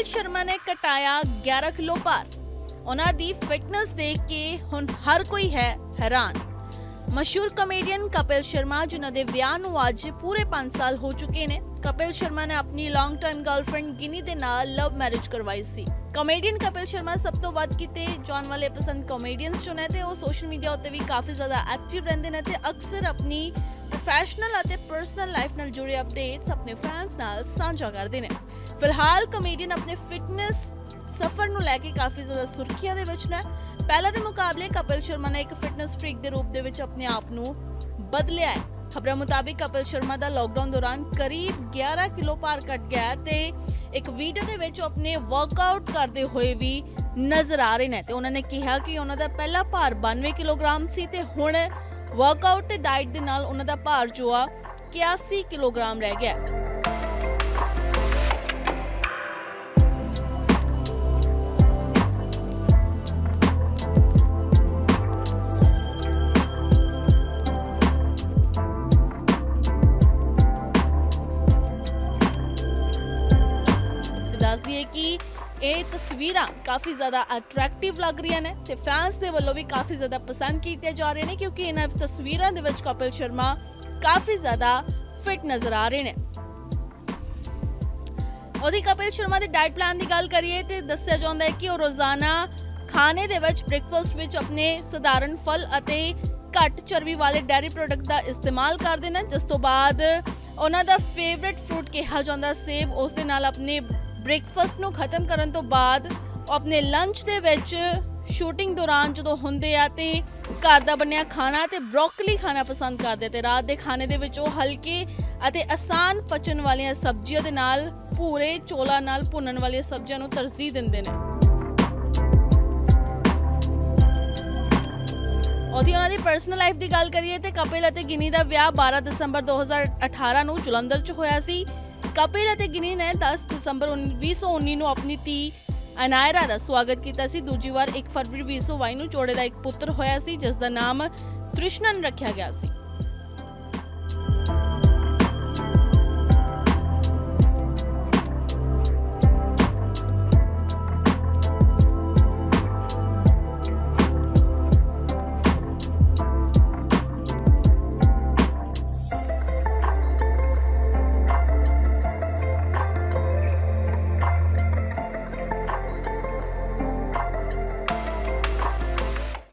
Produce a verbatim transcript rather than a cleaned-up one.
कपिल शर्मा ने कटाया ग्यारह किलो भार। उन्हां दी फिटनेस देख के हुण हर कोई है हैरान। मशहूर कॉमेडियन कपिल शर्मा जिन्हां दे विआह नूं अज पूरे पांच साल हो चुके ने। कपिल शर्मा ने अपनी लॉन्ग टाइम गर्लफ्रेंड गिनी दे नाल लव मैरिज करवाई सी। कॉमेडियन कपिल शर्मा सब तो वध कीते जाण वाले पसंद कॉमेडियंस चों ने ते ओह सोशल मीडिया उत्ते भी काफी ज्यादा एक्टिव रहिंदे ने ते अक्सर अपनी प्रोफैशनल अते पर्सनल लाइफ नाल जुड़े अपडेट्स अपने फैंस नाल सांझा करदे ने। फिलहाल कॉमेडियन अपने फिटनेस सफर नूं लैके काफी ज्यादा सुर्खियां दे विच ने। पहले दे मुकाबले कपिल शर्मा ने एक फिटनेस फ्रीक दे रूप दे विच अपने आप नूं बदलिया है। खबरों मुताबिक कपिल शर्मा दा लॉकडाउन दौरान करीब ग्यारह किलो भार घट गया ते एक वीडियो दे विच अपने वर्कआउट करते हुए भी नजर आ रहे ने ते उन्होंने कहा कि उन्हां दा पहला भार बानवे किलोग्राम सी ते हुण वर्कआउट ते डाइट दे नाल उन्हां दा भार जो आ इक्यासी किलोग्राम रह गया। दस दिए कि ये तस्वीरां काफ़ी ज़्यादा अट्रैक्टिव लग रही ने ते फैंस दे वल्लों भी काफ़ी ज़्यादा पसंद कीते जा रहे हैं क्योंकि इन्हां तस्वीरां दे विच कपिल शर्मा काफ़ी ज़्यादा फिट नज़र आ रहे हैं। उहदी कपिल शर्मा दे डाइट प्लान की गल करिए तो दस्सिया जांदा है कि वह रोज़ाना खाने दे विच ब्रेकफास्ट विच अपने सधारण फल अते घट चर्बी वाले डेयरी प्रोडक्ट का इस्तेमाल करते हैं, जिस तो बाद उन्हां दा फेवरेट फ्रूट कहा जांदा सेब। उस दे नाल अपने ब्रेकफास्ट नूं खत्म करन तो बाद अपने लंच दे विच शूटिंग दौरान जो हुंदे आ ते घर दा बनिया खाना ते ब्रोकली खाना पसंद करदे ते रात दे खाने दे विच ओह हल्के अते आसान पचन वालियां सब्जियां दे नाल भूरे चौलां नाल भुनन वालियां सब्जियां नूं तरजीह दिंदे ने। उहदी उन्हां दी पर्सनल लाइफ की गल करिए तो कपिल अते गिनी दा विआह बारह दिसंबर दो हज़ार अठारह नूं जलंधर च होया सी। कपिल अते गिनी ने दस दिसंबर भी सौ उन्नी नूं अपनी धी अनायरा दा स्वागत किया सी। दूजी बार एक फरवरी भी सौ बाई नूं जोड़े दा एक पुत्र होया सी जिस दा नाम तृष्णन रखिया गया सी।